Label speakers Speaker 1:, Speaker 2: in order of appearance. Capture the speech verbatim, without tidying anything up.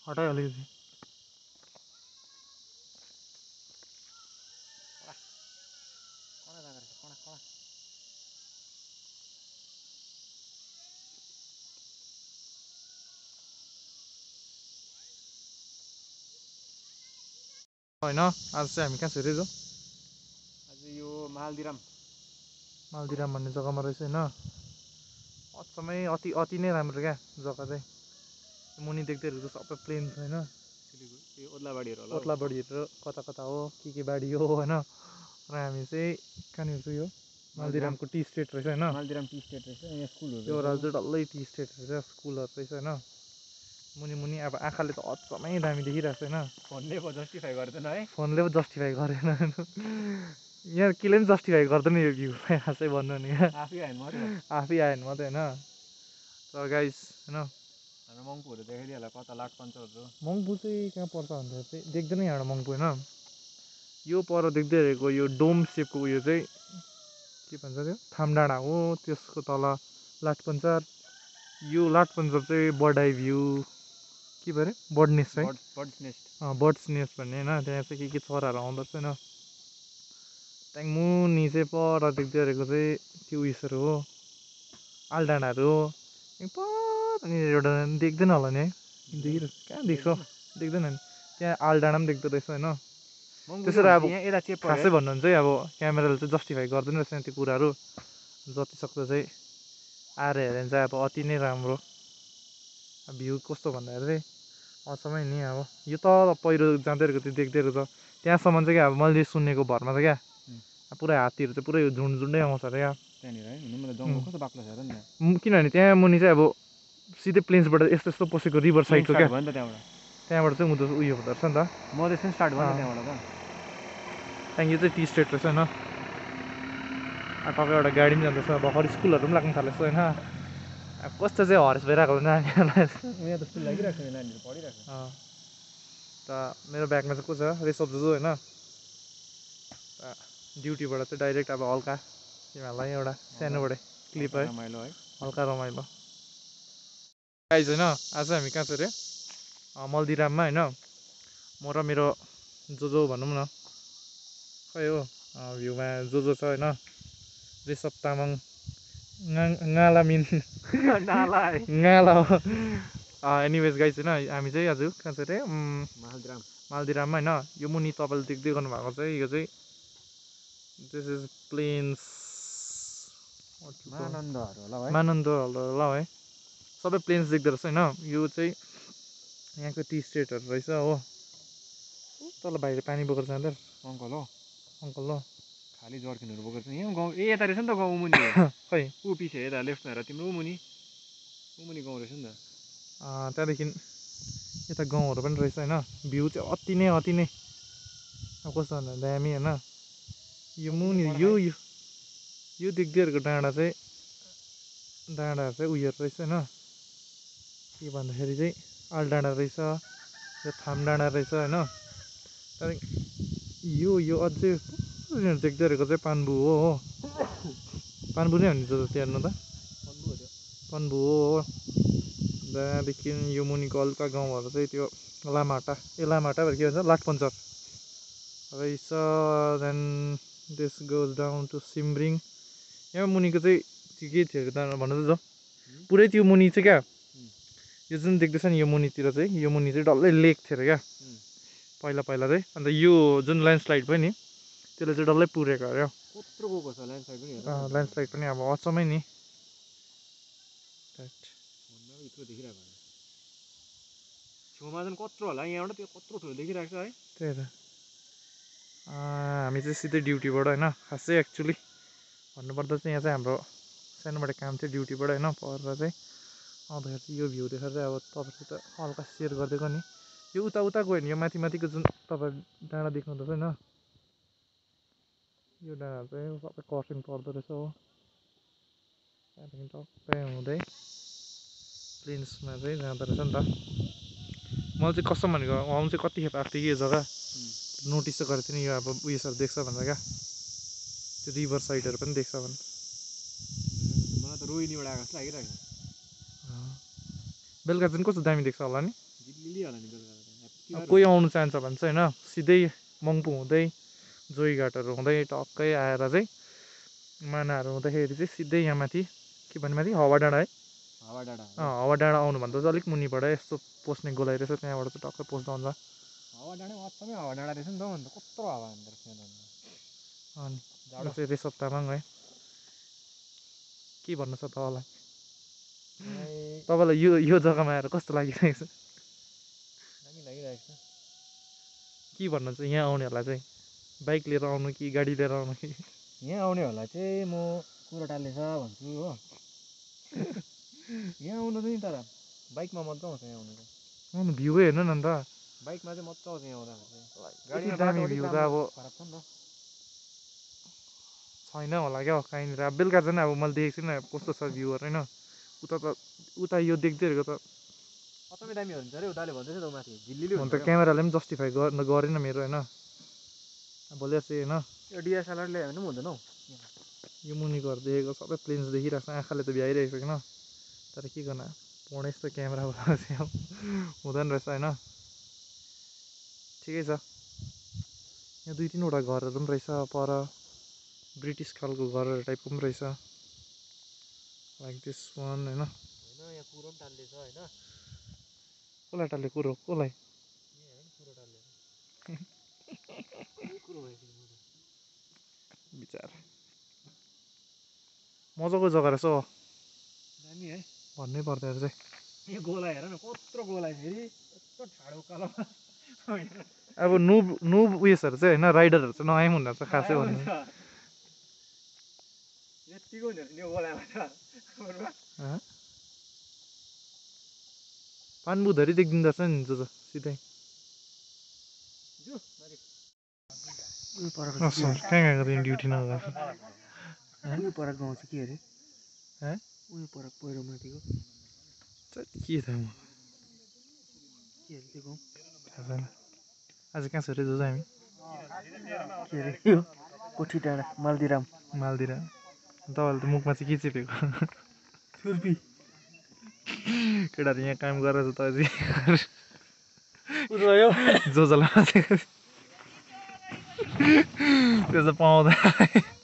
Speaker 1: हटाइ अलिकति होइन आज चाहिँ हामी कहाँ छिरेको
Speaker 2: आज यो मालदिराम
Speaker 1: मालदिराम भन्ने जग्गामा रहेछ होइन अचम्मै अति अति नै राम्रो क्या जग्गा चाहिँ मुनि देख्दैहरू सबै प्लेन होइन
Speaker 2: सिलिगुडी ओद्लाबाडीहरू होला
Speaker 1: ओद्लाबाडीहरू कता कता हो के के बाडी हो होइन र हामी चाहिँ कहाँनिर चाहिँ यो मालदिरामको टी स्टेट रहेछ होइन
Speaker 2: मालदिराम टी स्टेट रहेछ यहाँ स्कुलहरू
Speaker 1: त्यो राज चाहिँ डल्लै टी स्टेट रहेछ स्कुलहरू रहेछ होइन मुनि मुनि अब आँखाले त अचम्मै दामी देखिरहेको छ होइन
Speaker 2: फोनले पो जस्टिफाई गर्दैन है
Speaker 1: फोनले पो जस्टिफाई गरेन यहाँ केले पनि जस्टिफाई गर्दैन यो भ्यू खासै भन्नु भने
Speaker 2: आफै आयो मात्रै
Speaker 1: आफै आयो भने मात्रै होइन तर गाइस होइन
Speaker 2: हाम्रो मङ्पुहरू देखाइदिइहाल्यो कता लाट पन्चरहरू
Speaker 1: मङ्पू चाहिँ कहाँ पर्छ भन्दा चाहिँ देख्दैन यहाँबाट मङ्पू होइन यो पर देख्दै रहेको यो डोम सेपको उयो चाहिँ के भन्छ त्यो थामडाँडा हो त्यसको तल लाटपन्चर यो लाटपन्चर चाहिँ बर्ड आई भ्यू के पो अरे बर्ड नेस्ट है
Speaker 2: बर्ड्स नेस्ट
Speaker 1: बर्ड्स नेस्ट भन्ने होइन त्यहाँ चाहिँ के के चराहरू आउँदो रहेछ होइन त्यहाँदेखि मुनि चाहिँ पर देख्दै गरेको चाहिँ त्यो उयसहरू हो आलडाँडाहरू हो पर एउटा देख्दैन होला नि है देखिरहेको कहाँ देख्छ देख्दैन नि त्यहाँ आलडाँडा पनि देख्दो रहेछ होइन त्यसरी अब खासै भन्नु भने चाहिँ अब क्यामेराले चाहिँ जस्टिफाई गर्दैन रहेछ त्यो कुराहरू जति सक्दो चाहिँ आएर हेऱ्यो भने चाहिँ अब अति नै राम्रो भ्यू कस्तो भन्दाखेरि चाहिँ अचम्मै नि अब यो त पहिरो जाँदै गरेको त्यो देख्दै रहेको छ त्यहाँसम्म चाहिँ क्या अब मैले सुनेको भरमा त क्या पुरै हात्तीहरू चाहिँ पुरै झुन्ड झुन्डै आउँछ अरे क्या
Speaker 2: त्यहाँनिर है जङ्गल कस्तो बाक्लो छ र नि
Speaker 1: किनभने त्यहाँ मुनि चाहिँ अब सिधै प्लेन्सबाट यस्तो यस्तो पसेको रिभर साइडको क्या
Speaker 2: भयो नि त त्यहाँबाट
Speaker 1: त्यहाँबाट चाहिँ उँधो उयो हुँदो रहेछ नि त
Speaker 2: मधेस पनि स्टार्ट भयो नि त्यहाँबाट त
Speaker 1: त्यहाँदेखि यो चाहिँ टी स्टेट रहेछ होइन टक्कै एउटा गाडी पनि जाँदैछ भर्खर स्कुलहरू पनि लाग्नु थालेछ होइन अब कस्तो चाहिँ हरेस भइरहेको हुन्छ नानीहरूलाई
Speaker 2: यहाँ त स्कुल लागिरहेको छ नानीहरू पढिरहेको छ
Speaker 1: त मेरो ब्यागमा चाहिँ को छ रेसप जुजु होइन ड्युटीबाट चाहिँ डाइरेक्ट अब हल्का तिमीहरूलाई एउटा सानोबाट क्लिप है
Speaker 2: रमाइलो है
Speaker 1: हल्का रमाइलो गाइज होइन आज हामी कहाँ छ अरे मल्दिराममा होइन म र मेरो जोजो भनौँ न खै हो भ्यूमा जोजो छ होइन रेसप तामाङ गाला मिन गाला हो एनिवेज गाइज होइन हामी चाहिँ आज कहाँ छ अरे
Speaker 2: मालदिराम
Speaker 1: मालदिराममा होइन यो मुनि तपाईँले देख्दै गर्नुभएको चाहिँ यो चाहिँ दिस इज प्लेन्स
Speaker 2: मानन्दहरू होला है
Speaker 1: मानन्दहरू होला है सबै प्लेन्स देख्दो रहेछ होइन यो चाहिँ यहाँको टी स्टेटहरू रहेछ हो तल बाहिर पानी बोकेर जाँदा
Speaker 2: अङ्कल हो
Speaker 1: अङ्कल हो
Speaker 2: खालि जर्किनहरू बोकेर छ यहाँ गाउँ ए यता रहेछ नि त गाउँ मुनि
Speaker 1: खै
Speaker 2: ऊ पछि यता लेफ्टमा हेर तिम्रो मुनि मुनि गाउँ रहेछ नि त
Speaker 1: त्यहाँदेखि यता गाउँहरू पनि रहेछ होइन भ्यू चाहिँ अति नै अति नै अब कस्तो भन्दा दामी होइन यो मुनि यो यो यो देख्दैहरूको डाँडा चाहिँ डाँडाहरू चाहिँ उयोहरू रहेछ होइन के भन्दाखेरि चाहिँ आलडाँडा रहेछ यो थाम डाँडा रहेछ होइन त्यहाँदेखि यो यो अझै देख्दैहरूको चाहिँ पान्बु हो हो पान्बु नै हो नि जस्तो हेर्नु त पन्बु हो त्यहाँदेखि यो मुनिको हल्का गाउँहरू चाहिँ त्यो लामाहट्टा ए लामाहट्टा के भन्छ लाटपन्चर रहेछ then this goes down to simmering यहाँ मुनिको चाहिँ त्यो के थियो भन्नु त जो पुरै त्यो मुनि चाहिँ क्या यो जुन देख्दैछ नि यो मुनितिर चाहिँ यो मुनि चाहिँ डल्लै लेक थियो अरे क्या पहिला पहिला चाहिँ अन्त यो जुन ल्यान्डस्लाइड भयो नि त्यसले चाहिँ डल्लै पुरेको अरे
Speaker 2: कत्रो गएको छ ल्यान्डस्लाइड पनि
Speaker 1: ल्यान्डस्लाइड पनि अब अचम्मै नि
Speaker 2: यत्रो देखिरहेको छेउमा चाहिँ कत्रो होला यहाँबाट त्यो कत्रो ठुलो देखिरहेको छ है
Speaker 1: त्यही त हामी चाहिँ सिधै ड्युटीबाट होइन खासै एक्चुली भन्नुपर्दा चाहिँ यहाँ चाहिँ हाम्रो सानोबाट काम थियो ड्युटीबाट होइन परेर चाहिँ आउँदाखेरि चाहिँ यो भ्यू देखेर चाहिँ अब तपाईँसित हल्का सेयर गरिदिएको नि यो उता उता गयो भने यो माथि माथिको जुन तपाईँ डाँडा देख्नुहुँदैछ होइन यो डाँडा चाहिँ सबै कर्सिङ पर्दो रहेछ हो त्यहाँदेखि टक्कै हुँदै प्लेन्समा चाहिँ जाँदो रहेछ नि त मैले चाहिँ कसम भनेको आउनु चाहिँ कतिखेप आएको थियो कि यो जग्गा नोटिस चाहिँ गरेको थिएँ नि यो अब उयसहरू देख्छ भनेर क्या त्यो रिभर साइडहरू पनि देख्छ भने
Speaker 2: मलाई त रोहिनीबाट आएको जस्तो लागिरहेको
Speaker 1: बेलुका चाहिँ कस्तो दामी देख्छ होला नि
Speaker 2: मिलिहाल्यो नि बेलुका त ह्याप्पी
Speaker 1: अब कोही आउनु चाहन्छ भने चाहिँ होइन सिधै मङ्पू हुँदै जोइघाटहरू हुँदै टक्कै आएर चाहिँ मानाहरू हुँदाखेरि चाहिँ सिधै यहाँ माथि के भन्ने माथि हावा डाँडा है
Speaker 2: हावा डाँडा
Speaker 1: अँ हावा डाँडा आउनुभन्दा चाहिँ अलिक मुनिबाट यस्तो पस्ने गोलाइ रहेछ त्यहाँबाट चाहिँ टक्कै पस्दा हुन्छ
Speaker 2: हावा डाँडा वास्तवमै हावा डाँडा रहेछ नि त अन्त कत्रो हावा हान्दो रहेछ यहाँ त
Speaker 1: अनि यो चाहिँ रेसप तामाङ है के भन्नु छ तपाईँलाई
Speaker 2: मलाई
Speaker 1: तपाईँलाई यो यो जग्गामा आएर कस्तो लागिरहेको छ
Speaker 2: दामी लागिरहेको छ
Speaker 1: के भन्नुहुन्छ यहाँ आउनेहरूलाई चाहिँ बाइक लिएर आउनु कि गाडी लिएर आउनु कि
Speaker 2: यहाँ आउनेहरूलाई चाहिँ म कुरो टाल्नेछ भन्छु हो यहाँ आउनु चाहिँ तर बाइकमा मजा आउँछ यहाँ आउनु चाहिँ
Speaker 1: आउनु भ्यूै हेर्नु न अन्त
Speaker 2: बाइकमा चाहिँ मजा आउँछ यहाँ आउँदाखेरि चाहिँ
Speaker 1: कति
Speaker 2: गाडीमा
Speaker 1: दामी
Speaker 2: बाटो अलिक
Speaker 1: भ्यू त
Speaker 2: राम्रो
Speaker 1: अब
Speaker 2: खराब छ नि त
Speaker 1: छैन होला क्या कहीँनिर अब बेलुका झन् अब मैले देखेको छुइनँ कस्तो छ भ्यूहरू होइन उता त उता यो देख्दैहरूको त
Speaker 2: अचम्मै दामी हुन्छ अरे उताले भन्दैछ त ऊ माथि झिल्लिली
Speaker 1: हुन
Speaker 2: हुन्छ
Speaker 1: त क्यामेराले पनि जस्टिफाई गर्न गरेन मेरो होइन अब भोलि चाहिँ होइन
Speaker 2: यो डिएसएलआर ल्यायो भने पनि हुँदैन हौ
Speaker 1: यो मुनिकोहरू देखेको सबै प्लेन्स देखिरहेको छ आँखाले त भ्याइरहेको छ किन तर के गर्न पढे जस्तो क्यामेराबाट चाहिँ अब हुँदैन रहेछ होइन ठिकै छ यहाँ दुई तिनवटा घरहरू पनि रहेछ पर ब्रिटिस खालको घरहरू टाइपको पनि रहेछ लाइक दिस वान होइन
Speaker 2: होइन यहाँ कुरो पनि टाल्दैछ होइन
Speaker 1: कसलाई टाल्ने कुरो कसलाई
Speaker 2: यहाँ हेर न कुरो टाल्दैछ कुरो भइसक्यो
Speaker 1: विचार मजाको जग्गा रहेछ हो
Speaker 2: दामी है
Speaker 1: भन्नै पर्दैन चाहिँ
Speaker 2: यो गोला हेर न कत्रो गोला फेरि यस्तो ठाडो कालो
Speaker 1: अब नुब नुब उयसहरू चाहिँ होइन राइडरहरू चाहिँ नआए पनि हुँदो रहेछ खासै भन्नु
Speaker 2: यतिको हुँदो रहेछ यो गोलामा त
Speaker 1: पानबुधरी देखिँदो रहेछ नि जो सिधै कहाँ गएको तिमी ड्युटी नगएर
Speaker 2: उयो पर गाउँ चाहिँ के अरे
Speaker 1: है
Speaker 2: उयो पर पहिरो माथिको
Speaker 1: के थाहा म
Speaker 2: के अरे त्यो गाउँ
Speaker 1: थाहा छैन आज कहाँ छ अरे जो हामी
Speaker 2: के अरे यो कोठी डाँडा मालदिराम
Speaker 1: मालदिरा तपाईँले त मुखमा चाहिँ के चेपेको
Speaker 2: छुर्पी
Speaker 1: केटाहरू यहाँ काम गरेर त अझै
Speaker 2: रह्यो
Speaker 1: जो जसलाई त्यो चाहिँ पाउँदैन